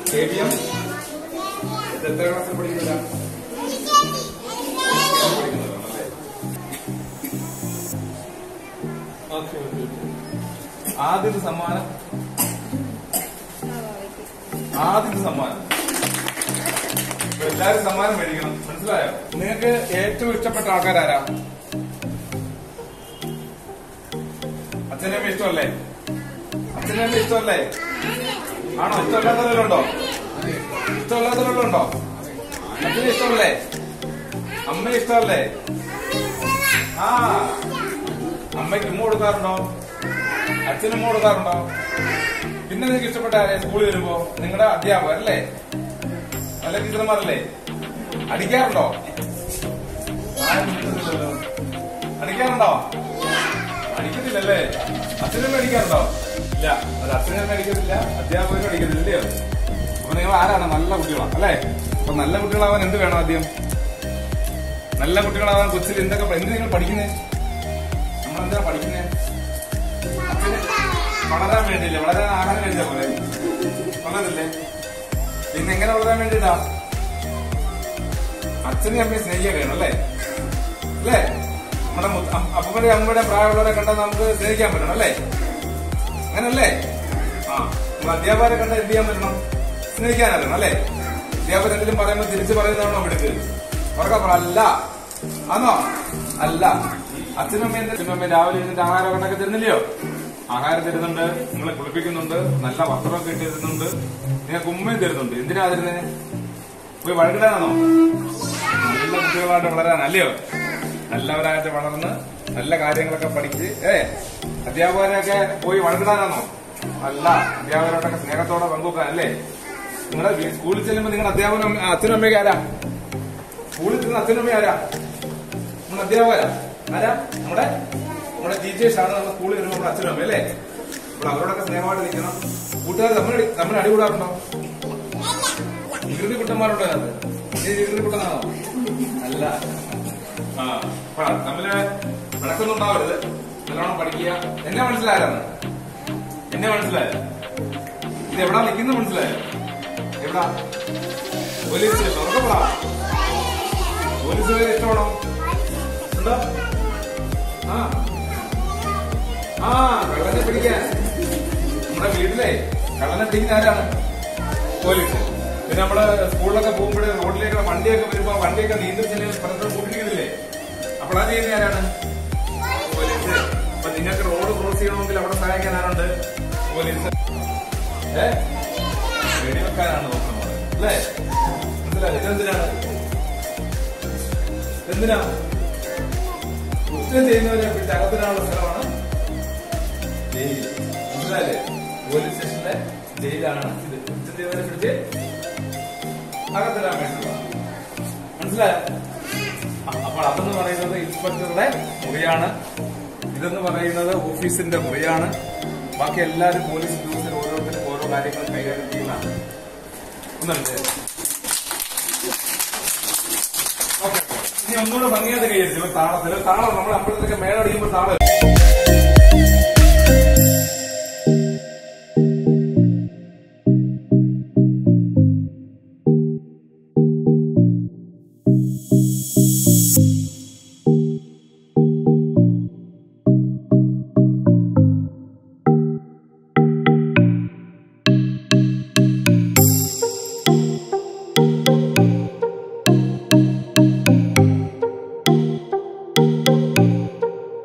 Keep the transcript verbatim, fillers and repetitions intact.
A B M എത്ര ക്ലാസ്സിൽ പഠിക്കുന്നില്ല? ആദ്യത്തെ സമ്മാനം ആദ്യത്തെ സമ്മാനം എല്ലാരും സമ്മാനം മേടിക്കണം. മനസ്സിലായോ? നിങ്ങൾക്ക് ഏറ്റവും ഇഷ്ടപ്പെട്ട ആൾക്കാരാരാ? അച്ഛനമ്മ ഇഷ്ടമല്ലേ? അച്ഛനമ്മ ഇഷ്ടമല്ലേ? ആണോ? ഇഷ്ടമല്ലാത്തവരുണ്ടോ? ഇഷ്ടമല്ലാത്തവരുണ്ടോ? അച്ഛനെ ഇഷ്ടമല്ലേ? അമ്മ ഇഷ്ടമല്ലേ? ആ അമ്മയ്ക്ക് ഉമ്മ കൊടുക്കാറുണ്ടോ? അച്ഛനും ഉമ്മ കൊടുക്കാറുണ്ടോ? പിന്നെ നിങ്ങൾക്ക് ഇഷ്ടപ്പെട്ട ആരെ? സ്കൂളിൽ വരുമ്പോ നിങ്ങളുടെ അധ്യാപകർ അല്ലേ? നല്ല ടീച്ചർമാരല്ലേ? അടിക്കാറുണ്ടോ? അടിക്കാറുണ്ടോ? അടിക്കത്തില്ലല്ലേ? അച്ഛനും അടിക്കാറുണ്ടോ? ഇല്ല. അത് അച്ഛനും അടിക്കത്തില്ല, അധ്യാപകരും അടിക്കത്തില്ലയോ? അപ്പൊ നിങ്ങൾ ആരാണ്? നല്ല കുട്ടികളാണ് അല്ലേ? അപ്പൊ നല്ല കുട്ടികളാവാൻ എന്ത് വേണം? ആദ്യം നല്ല കുട്ടികളാവാൻ കൊച്ചിൽ എന്തൊക്കെ എന്ത് നിങ്ങൾ പഠിക്കുന്നേ? നമ്മളെന്താ പഠിക്കുന്നേ? അച്ഛന് വളരാൻ വേണ്ടിയില്ലേ? വളരാൻ ആഹാരം കഴിച്ചാ പോലെ വളരത്തില്ലേ? പിന്നെ എങ്ങനെ വളരാൻ വേണ്ടിട്ടാ? അച്ഛനെയും അമ്മയെ സ്നേഹിക്കാൻ കഴിയണം അല്ലേ? അല്ലേ? നമ്മുടെ അപ്പൂടെ അമ്മയുടെ പ്രായമുള്ളവരെ കണ്ടാൽ നമുക്ക് സ്നേഹിക്കാൻ പറ്റണം അല്ലേ? അങ്ങനല്ലേ? ആ നമ്മൾ അധ്യാപകരെ കണ്ടാൽ എന്ത് ചെയ്യാൻ പറ്റണം? സ്നേഹിക്കാനറിയണം അല്ലേ? അധ്യാപകർ എന്തെങ്കിലും പറയുമ്പോൾ തിരിച്ചു പറയുന്നതാണോ എടുക്ക്? ഉറക്കം അല്ല. ആണോ? അല്ല. അച്ഛനും അമ്മയും അച്ഛനും അമ്മയും രാവിലെ ഇരുന്നിട്ട് ആഹാരം ഉണ്ടാക്കി തരുന്നില്ലയോ? ആഹാരം തരുന്നുണ്ട്, നിങ്ങളെ കുളിപ്പിക്കുന്നുണ്ട്, നല്ല വസ്ത്രമൊക്കെ ഇട്ട് തരുന്നുണ്ട്, നിങ്ങൾക്ക് ഉമ്മയും തരുന്നുണ്ട്. എന്തിനാ തരുന്നേ? പോയി വഴക്കിടാനാണോ? നല്ല കുട്ടികളായിട്ട് വളരാനല്ലയോ? നല്ലവരായിട്ട് വളർന്ന് നല്ല കാര്യങ്ങളൊക്കെ പഠിച്ച് ഏ അധ്യാപകരെയൊക്കെ പോയി വഴക്കിടാനാണോ? അല്ല. അധ്യാപകരോടൊക്കെ സ്നേഹത്തോടെ പങ്കുവെക്കാനല്ലേ? നിങ്ങളുടെ സ്കൂളിൽ ചെല്ലുമ്പോൾ നിങ്ങളുടെ അധ്യാപകനും അച്ഛനും അമ്മയ്ക്ക് ആരാ? സ്കൂളിൽ ചെല്ലുന്ന അച്ഛനും അമ്മയും ആരാ? നമ്മുടെ അധ്യാപകരാ? ആരാ? നമ്മുടെ നമ്മുടെ ടീച്ചേഴ്സാണ്. നമ്മുടെ സ്കൂളിൽ വരുമ്പോൾ നമ്മുടെ അച്ഛനും അമ്മ അല്ലേ? അപ്പോൾ അവരോടൊക്കെ സ്നേഹമായിട്ട് നിൽക്കണം. കൂട്ടുകാർ തമ്മിൽ തമ്മിൽ അടികൂടാറുണ്ടോ? വികൃതി കുട്ടന്മാരുണ്ടോ? നീ വികൃതി കുട്ടനാണോ? അല്ല. ആ അപ്പൊ തമ്മില് വിളക്കൊന്നും ഉണ്ടാവരുത്. നല്ലോണം പഠിക്കുക. എന്നെ മനസ്സിലായാലാണ്? എന്നെ മനസ്സിലായോ? ഇത് എവിടാ നിൽക്കുന്നത് മനസ്സിലായോ? എവിടാ? Police station. ഉറക്കപ്പെടാ. പോലീസുകാരെ ഇഷ്ടമാണോ? ഉണ്ടോ? ആ ആ കള്ളനെ പിടിക്കാൻ നമ്മുടെ വീട്ടിലെ കള്ളനെ പിടിക്കുന്ന ആരാണ്? പോലീസ്. പിന്നെ നമ്മള് സ്കൂളിലൊക്കെ പോകുമ്പോഴേ റോഡിലേക്ക് വണ്ടിയൊക്കെ വരുമ്പോ വണ്ടിയൊക്കെ നിയന്ത്രിച്ച് പരസ്പരം കൂട്ടിരിക്കുന്നില്ലേ? അപ്പോൾ അത് ചെയ്യുന്ന ആരാണ്? പോലീസ്. അപ്പൊ നിങ്ങൾക്ക് റോഡ് ക്രോസ് ചെയ്യണമെങ്കിൽ അവിടെ സഹായിക്കാൻ ആരുണ്ട്? പോലീസ്. ഏ വെടിവെക്കാനാണ് നോക്കുന്നത് അല്ലേ? മനസ്സിലായി? ഇതെന്തിനാണ്? എന്തിനാ? കുറ്റം ചെയ്യുന്നവരെ പിടിച്ച് അകത്തിനാനുള്ള സ്ഥലമാണ് ജയിൽ. മനസ്സിലായില്ലേ? പോലീസ് സ്റ്റേഷനിലെ ജയിലാണ് ഇത്. കുറ്റം ചെയ്യുന്നവരെ പിടിച്ച് അകത്തിടാൻ വേണ്ടിയുള്ള. മനസ്സിലായോ? അപ്പോൾ അതെന്ന് പറയുന്നത് ഇൻസ്പെക്ടറുടെ മുറിയാണ്, ഇതെന്ന് പറയുന്നത് ഓഫീസിന്റെ മുറിയാണ്. ബാക്കി എല്ലാവരും പോലീസ് ഉദ്യോഗസ്ഥർ ഓരോരുത്തരും ഓരോ കാര്യങ്ങൾ കൈകാര്യം ചെയ്യുന്നതാണ്. ഒന്നുണ്ട്. ഓക്കെ, ഇനി ഒന്നുകൂടെ ഭംഗിയായിട്ട് കൈകരിച്ചു. താളത്തിൽ താളം നമ്മൾ അപ്പോഴത്തേക്ക് മേളടിക്കുമ്പോൾ താളം